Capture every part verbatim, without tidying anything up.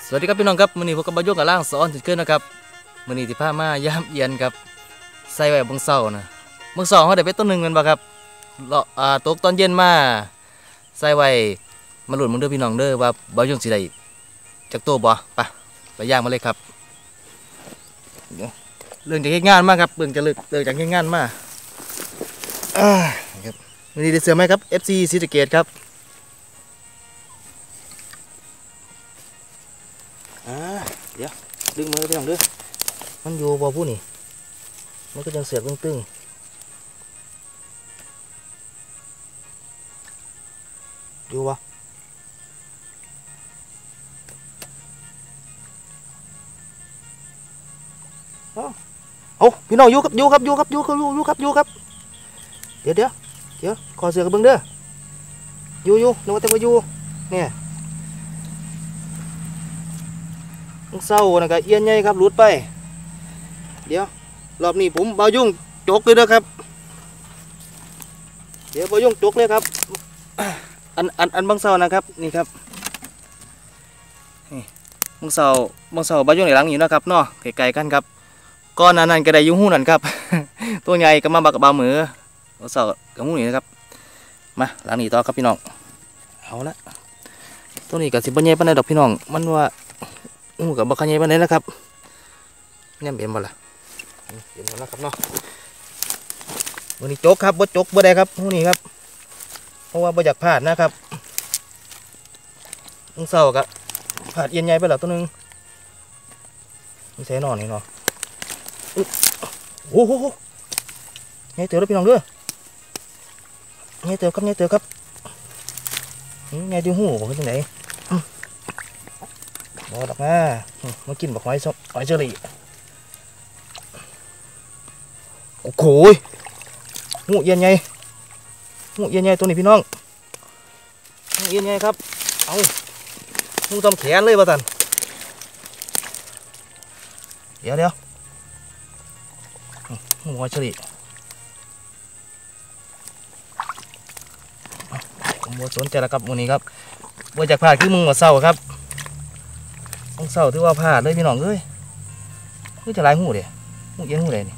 สวัสดีครับพี่น้องครับมื้อนี้พวกกับบายกกับล่างสอนถึงขึ้นนะครับมื้อนี้ที่พามาย่ามเอียนครับใส่ไว้บางเสานะบางเสาเขาได้ไปต้นหนึ่งกันบ่ครับเลาะอ่าตกตอนเย็นมาใส่ไว้มาหลุดมึงเด้อพี่น้องเด้อว่าบายกสิได้จากตัวบ่ไปไปย่างมาเลยครับเรื่องจากเฮ็ดงานมากครับเรื่องจะเลิกเลิกจากเฮ็ดงานมาอ่าครับมื้อนี้ได้เสือไหมครับ เอฟ ซี ศรีสะเกษครับอ่าเดี๋ยวดึงมือพี่น้องดึงมันอยู่บ่ผู้นี่มันก็ยังเสียบตึงๆอยู่วะเอาพี่น้องอยู่ครับอยู่ครับอยู่ครับอยู่ครับอยู่อยู่ครับอยู่ครับเดี๋ยวเดี๋ยวเดี๋ยวขอเสือกับเบิ้งเด้ออยู่อยู่นึกว่าแต่ว่าอยู่เนี่ยเศร้านะครับเอียนใหญ่ครับหลุดไปเดี๋ยวรอบนี้ผมเบายุ่งจกเลยนะครับเดี๋ยวเบายุ่งจกเลยครับอันอันอันบางเศร้านะครับนี่ครับนี่บางเศร้าบางเศร้าเบายุ่งในหลังอยู่นะครับเนาะไกลๆกันครับก้อนนั้นก็ได้ยุ่งหูนั่นครับ ตัวใหญ่ก็มาบักกับบามือบางเศร้ากับหูนี่นะครับมาหลังนี้ต่อครับพี่น้องเอาละตัวนี้กับสิบใหญ่ปานใดดอกพี่น้องมันว่าอู้กับบักขยายปานใดนะครับเนี่ยเห็นบ่ล่ะเห็นบ่แล้วครับเนาะวันนี้จกครับบ่จกบ่ได้ครับหูนี่ครับเพราะว่าบ่อยากพลาดนะครับมึงเศร้ากับพลาดเอียนใหญ่ไปแล้วตัวนึงนี่ใส่นอนนี่เนาะโอ้โหใหญ่เติบแล้วพี่น้องเด้อใหญ่เติบครับใหญ่เติบครับใหญ่ดูหูผมเป็นจังไดบ่ดอกนะมากินบักหอยซหอยเชอรี่โอ้โหหูเอียนใหญ่หูเอียนใหญ่ตัวนี้พี่น้องหูเอียนใหญ่ครับเอาหูตำแขนเลยป่ะท่านเดี๋ยวเดี๋ยวหูหอยเชอรี่ผมบ่สนใจแล้วครับวันนี้ครับบ่จากพลาดคือมึงมาเศร้าครับมึงเศร้าถือว่าพลาดเลยพี่น้องเอ้ยคือจะลายหูเด้หูเอียนหูเด้นี่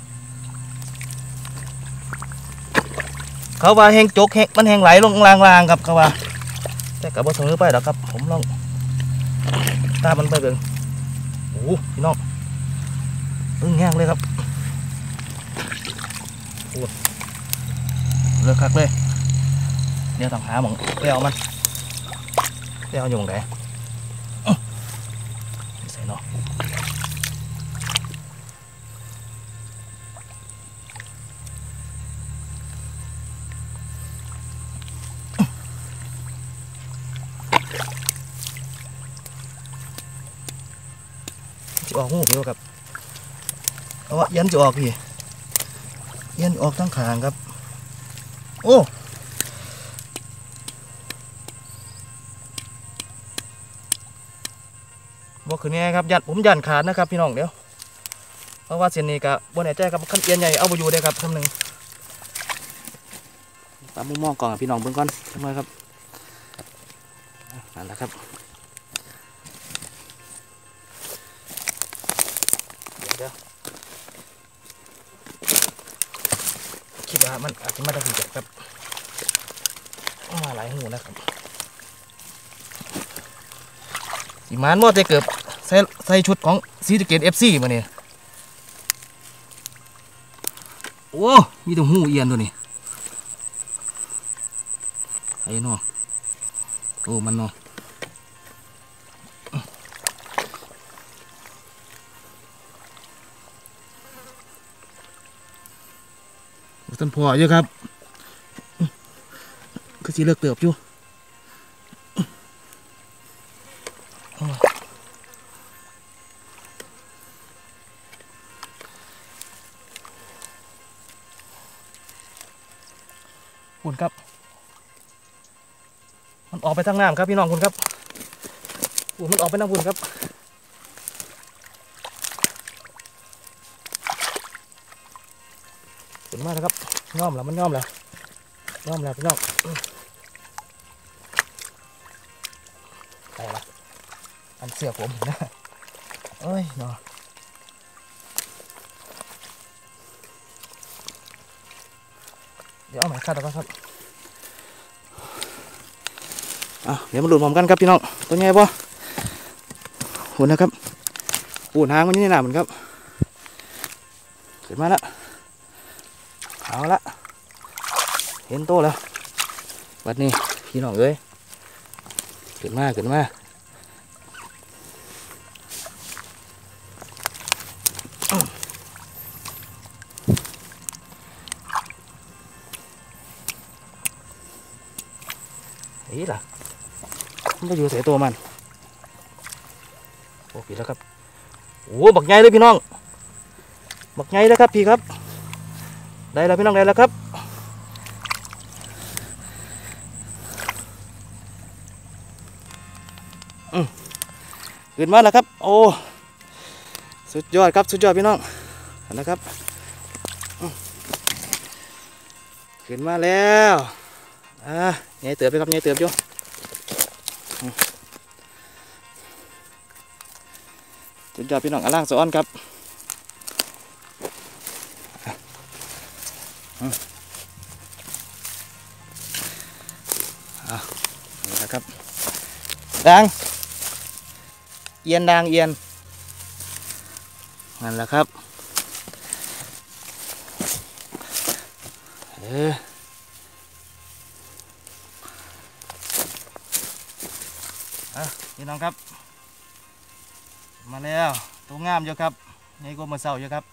เขาว่าแห้งจกแห้งมันแห้งไหลลงลางๆครับเขาว่าแต่กับบ่เสมอไปหรอกครับผมลองตามันไปเบิ่งโอ้พี่น้องตึงแห้งเลยครับโอ้เลิกคักเลยเดี๋ยวต้องหาหมองเลี้ยวมันเลี้ยวอยู่หม้องไหนใส่เนาะจะออกหูพี่ครับเอาวะยันจะออกพี่ยันออกทั้งขางครับโอ้บอกขึ้นไงครับยันผมยันขาดนะครับพี่น้องเดี๋ยวเพราะว่าเส้นนี้กับบนไหนใจกับขั้นเอียนใหญ่เอาไปอยู่ได้ครับคำหนึ่งตามมุมมองก่อนพี่น้องเบื้องก่อนทำไมครับนั่นแหละครับเดี๋ยวคิดว่ามันอาจจะมาได้ถึงจัดครับมาหลายหูนะครับสีมันว่าจะเกิดใส่ใส่ชุดของศรีสะเกษ เอฟ ซี มาเนี่ยโอ้มีแต่หูเอียนตัวนี้ไอ้เนาะโอ้มันเนาะต้นพอเยอะครับก็สีเลือกเติบอยู่คุณครับมันออกไปทางน้ำครับพี่น้องคุณครับอุ่นมันออกไปทางบุญครับขุนมากนะครับย่อมแล้วมันย่อมแล้วย่อมแล้วพี่น้องไปละอันเสือผมนะเอ้ยเนาะเดี๋ยวเอาใหม่คาดแล้วครับอ่ะเดี๋ยวมาดูพร้อมกันครับพี่น้องตัวใหญ่ปะหุ่นนะครับหุ่นหางมันนี่หนาเหมือนครับขึ้นมาแล้วเอาละเห็นโตแล้ววัดนี้พี่น้องเอ้ยขึ้นมาขึ้นมาเฮ้ยล่ะมันไปอยู่เสียตัวมันโอ้พี่แล้วครับโอ้บักใหญ่เลยพี่น้องบักใหญ่แล้วครับพี่ครับได้แล้วพี่น้องได้แล้วครับอืมขึ้นมาแล้วครับโอ้สุดยอดครับสุดยอดพี่น้องนะครับขึ้นมาแล้วอ่าใหญ่เติบไปครับใหญ่เติบอยู่สุดยอดพี่น้องอล่างสะอ้อนครับอ่ะนี่นะครับดังเอียนดังเอียนนั่นแหละครับเอออ่ะพี่น้องครับมาแล้วตัวงามเยอะครับนี่ก็มาเศร้าเยอะครับ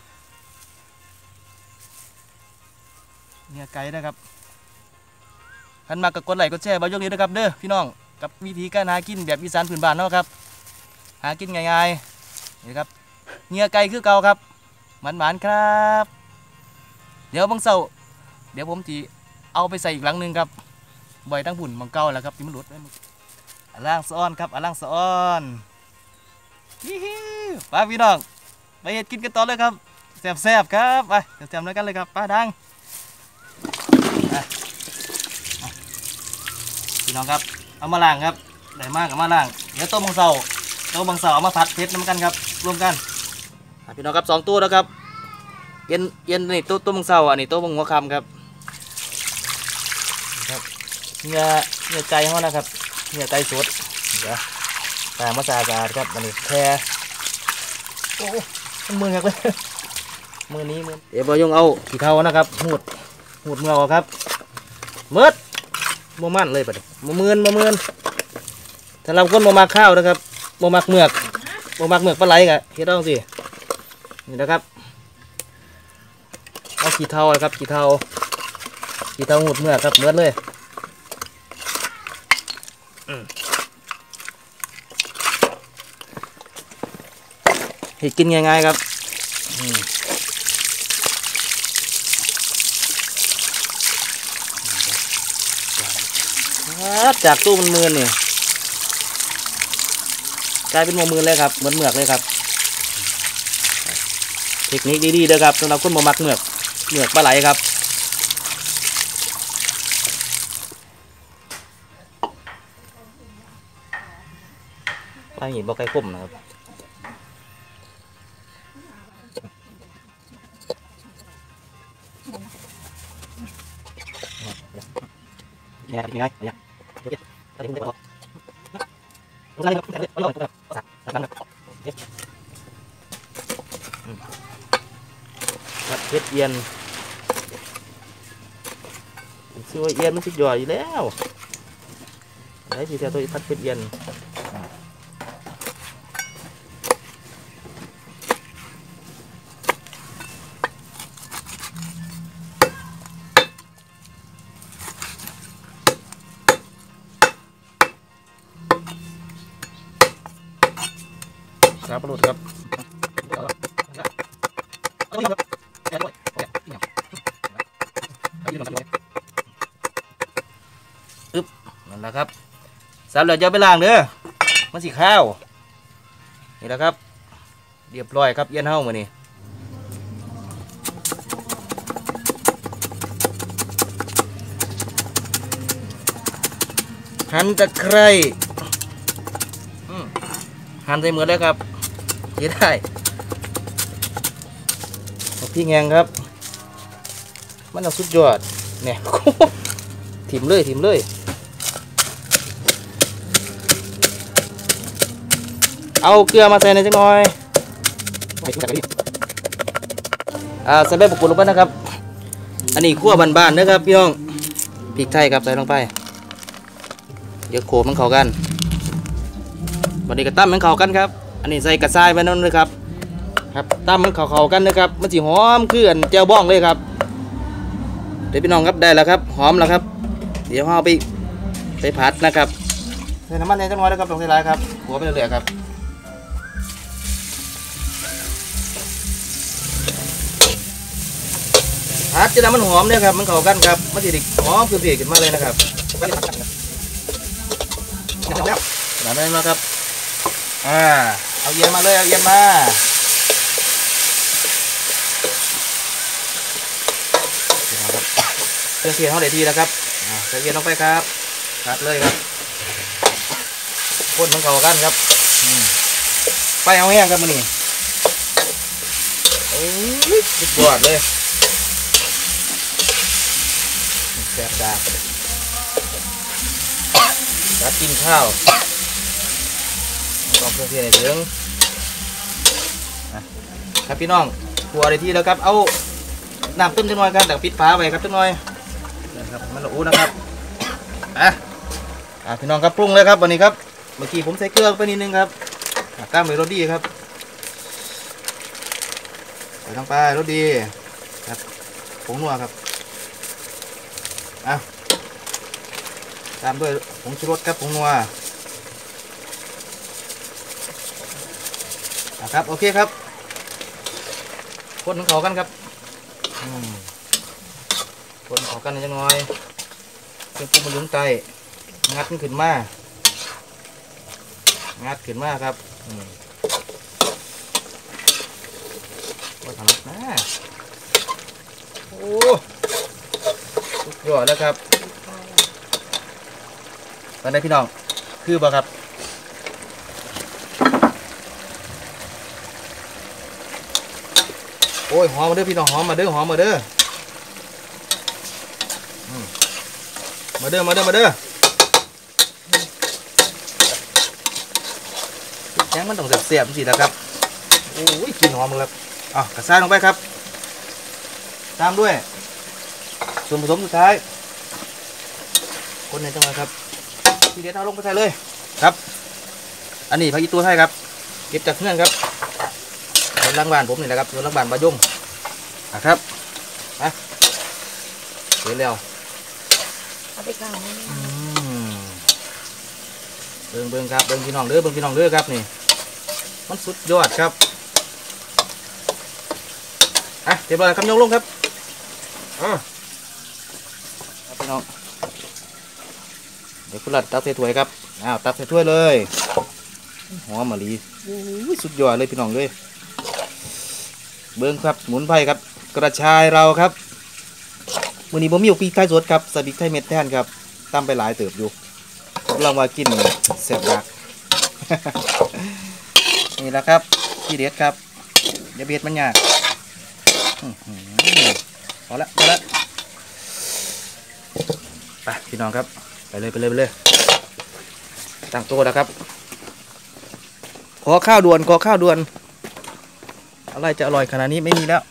เนี่ยไก่นะครับขันมากกับกดไลค์กดแชร์บ่ยกนี้นะครับเด้อพี่น้องกับวิธีการหากินแบบอีสานพื้นบ้านเนาะครับหากินง่ายๆนี่ครับเนี่ยไก่คือเก่าครับหวานๆครับเดี๋ยวบังเศร้าเดี๋ยวผมจีเอาไปใส่อีกหลังหนึ่งครับบ่อยตั้งผุ่นมังเก่าแล้วครับที่มันหลุดอล่างสะอ้อนครับอล่างสะอ้อนฮิฮิป้าพี่น้องไปเห็ดกินกันต่อเลยครับแซ่บๆครับไปแซ่บๆแล้วกันเลยครับป้าดังพี่น้องครับเอามาล้างครับได้มากกับมาล้างเดี๋ยวต้มบังเสาต้มบังเสาเอามาผัดเผ็ดน้ำกันครับรวมกันพี่น้องครับสองตัวแล้วครับเย็นเย็นนี่ตัวตัวบังเสาอันนี้ตัวบังหัวคำครับครับเนื้อเนื้อไก่เขานะครับเนื้อไก่สดเดี๋ยวแต่มาสะอาดครับอันนี้แค่โอ้มือครับเลยมือนี้มือเดี๋ยวบอยงเอาขี้เท้านะครับหูดหูดเมือกครับมืดโมมันเลยปะเนี่ยโมมืนโมมืนถ้าเราคนโมมักข้าวนะครับโมมักเมือกโมมักเมือกปลาไหลกะเฮ็ดต้องสินี่นะครับเอาขี้เท้าครับขี้เท้าขี้เท้าหูดเมือกครับเหมือนเลยเห็ดกินง่ายๆครับจากตู้มันมืนเนี่ยกลายเป็นโมมืนเลยครับเหมือนเมือกเลยครับเทคนิคดีๆเด้อครับสำหรับคนโมมักเมือกเมือกปลาไหลครับปลาหินบ่ไก่คมนะครับเนี่ยยังไงเนี่ยตัดทิ้งได้ปะลงได้ครับไม่ยอมครับสักสักครับผัดเผ็ดเอียนซื้อเอียนมันสุดยอดอยู่แล้วไหนที่แท้ตัวผัดเผ็ดเอียนครับปลาหลุดครับอึ๊บนั่นแหละครับสามเหลือจะไปล้างเด้อมันสีข้าวนี่แหละครับเรียบร้อยครับเย็นเฮ้ามือนี่หั่นตะไคร้หั่นใส่มือเลยครับเฮ็ดได้พี่แงงครับมันเอาสุดยอดเนี่ย ถิ่มเลยถิ่มเลยเอาเกลือมาใส่ในจังหน่อยอ่าใส่ใบมะกรูดลงไปนะครับอันนี้คั่วบ้านๆนะครับพี่น้องพริกไทยครับใส่ลงไปเดี๋ยวโขลกมันเข้ากันวันนี้ก็ตั้มมันเข้ากันครับอันนี้ใส่กระชายไปนั่นเลยครับครับตั้มมันเข้าๆกันนะครับมันสีหอมคืออันแจ่วบ้องเลยครับเดี๋ยวพี่น้องครับได้แล้วครับหอมแล้วครับเดี๋ยวเอาไปไปผัดนะครับใส่น้ำมันในจังหวะนะครับลงใส่ลายครับหัวไปเรื่อยๆครับผัดจะทำมันหอมเนี่ยครับมันเข้ากันครับมันจะดิหอมคือเสียขึ้นมาเลยนะครับแล้วหลังนั้นมาครับอ่าเอาเย็นมาเลยเอาเย็นมาเพื่อเสียเท่าไหร่ทีแล้วครับใส่เย็นลงไปครับผัดเลยครับคนมันเข้ากันครับไปเอาแห้งครับมันนี่โอ้ยสุดยอดเลยแซ่บจ้าจะกินข้าวต้องเพื่อเสียในถึงครับพี่น้องครัวได้ที่แล้วครับเอาน้ำต้มจังหน่อยครับแต่ปิดฝาไว้ครับจังหน่อยนะครับมันละอู้นะครับอ่ะอ่ะพี่น้องครับปรุงเลยครับวันนี้ครับเมื่อกี้ผมใส่เกลือไปนิดนึงครับก้ามไปรสดีครับใส่ลงไปรสดีครับผงนัวครับอ่ะตามด้วยผงชูรสครับผงนัวอ่ะครับโอเคครับคนของเขากันครับคนขอกันนิดหน่อยเครื่องปรุงมันลุ้นไตงัดขึ้นมางัดขึ้นมาครับว่าทำนะโอ้สุดยอดแล้วครับตอนนี้พี่น้องคือบ่ครับโอ้ยหอมมาเด้อพี่น้องหอมมาเด้อหอมมาเด้อมาเด้อมาเด้อมาเด้อแกงมันต้องเสียบๆสิแล้วครับโอ้ยกลิ่นหอมเลยครับอ่ะกระซ่าลงไปครับตามด้วยส่วนผสมสุดท้ายคนในจังหวะครับทีเด็ดเอาลงไปใส่เลยครับอันนี้ผักอีตัวไทยครับเก็บจากเงื่อนครับส่วนล้างบ้านผมนี่แหละครับส่วนล้างบ้านบะยมนะครับอ่ะเสร็จแล้วเอาไปก่อนเบิ่งเบิ่งครับเบิ่งพี่น้องเด้อเบิ่งพี่น้องเด้อครับนี่มันสุดยอดครับอ่ะเดี๋ยวเราคำยกลงครับอ่ะพี่น้องเดี๋ยวคุณลัดตักใส่ถ้วยครับอ้าวตักใส่ถ้วยเลยหอมมะลิสุดยอดเลยพี่น้องเลยเบิ่งครับหมุนไผ่ครับกระชายเราครับวันนี้ผมมีพริกไทยสดครับใส่พริกไทยเม็ดแทนครับตำไปหลายเติบอยู่ลองมากินแซ่บมาก นี่แหละครับที่เด็ดครับอย่าเบียดมันยากพอละพอละไปพี่น้องครับไปเลยไปเลยไปเลยตั้งตัวแล้วครับขอข้าวด่วนขอข้าวด่วนอะไรจะอร่อยขนาดนี้ไม่มีแล้ว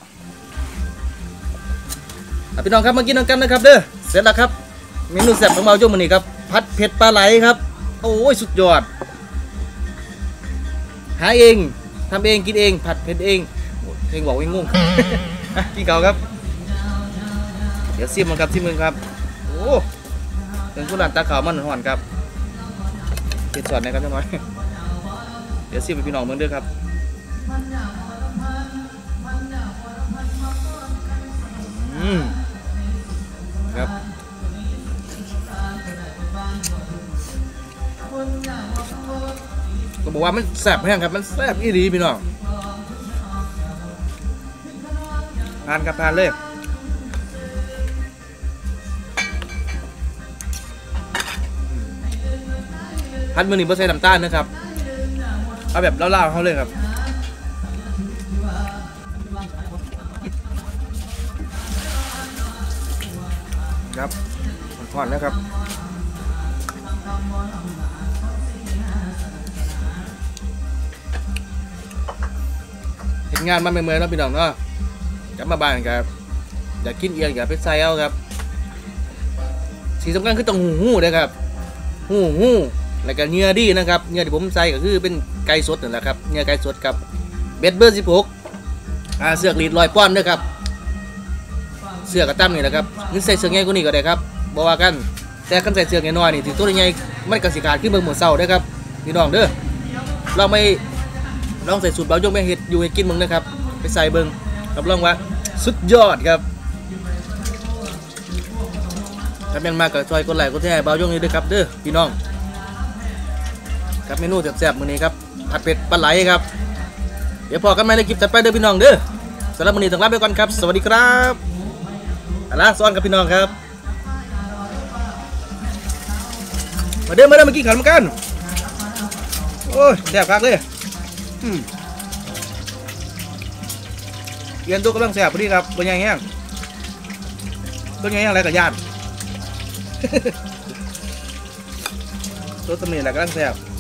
พี่น้องครับมากินกันนะครับเด้อเสร็จแล้วครับเมนูแซ่บของเราจุ่มมันนี่ครับผัดเผ็ดปลาไหลครับโอ้ยสุดยอดหาเองทำเองกินเองผัดเผ็ดเองเองบอกเองงงกินเก่าครับเดี๋ยวซิมมันครับซิมมึงครับโอ้เป็นกุหลาบตาขาวมันหอนครับเผ็ดสดนะครับจังหน่อยเดี๋ยวซิมไปพี่น้องเมืองเด้อครับอืมครับก็บอกว่ามันแซ่บแห้งครับมันแซ่บอีดีพี่น้องทานครับทานเลยพัดมือหนึ่งเปอร์เซ็นต์น้ำตาลนะครับเอาแบบเล่าๆเขาเลยครับครับผ่อนๆนะครับเห็นงานมาเมื่อยๆแล้วพี่น้องเนาะกลับมาบ้านครับอยากกินเอียงอยากไปใส่เอาครับสีสำคัญคือต้องหูหูนะครับหูหูแล้วก็เนื้อดีนะครับเนื้อที่ผมใส่ก็คือเป็นไก่สดนั่นแหละครับเนื้อไก่สดครับเบ็ดเบอร์สิบหกอ่าเสือกรีดลอยป้อนด้วยครับเสือกกระตั้มนี่แหละครับนี่ใส่เสือกใหญ่กว่านี้ก็ได้ครับบอกว่ากันแต่คันใส่เสือกน้อยๆนี่ถึงตัวใหญ่มันกระสิขาดขึ้นเบิ่งหมดเศร้าได้ครับพี่น้องเด้อลองไม่ลองใส่สูตรเบาโยกแม่เห็ดอยู่ให้กินมึงนะครับไปใส่เบิ่งรับรองว่าสุดยอดครับถ้าเป็นมากกับซอยกดไลค์กดแชร์เบาโยกนี้ด้วยครับเด้อพี่น้องครับเมนูแซ่บๆมื้อนี้ครับผัดเป็ดปลาไหลครับเดี๋ยวพอกันใหม่ในคลิปถัดไปเด้อพี่น้องเด้อสำหรับมื้อนี้ต้องลาไปก่อนครับสวัสดีครับอะล่ะซ้อนกับพี่น้องครับมาเด้อมาเด้อมากินข้าวมากันโอ้ยแซ่บคักเลยอืมเรียนตัวกำลังแซ่บพอดีครับตัวใหญ่แห้งตัวใหญ่แห้งอะไรกับย่านตัวตำหนิแหละกำลังแซ่บ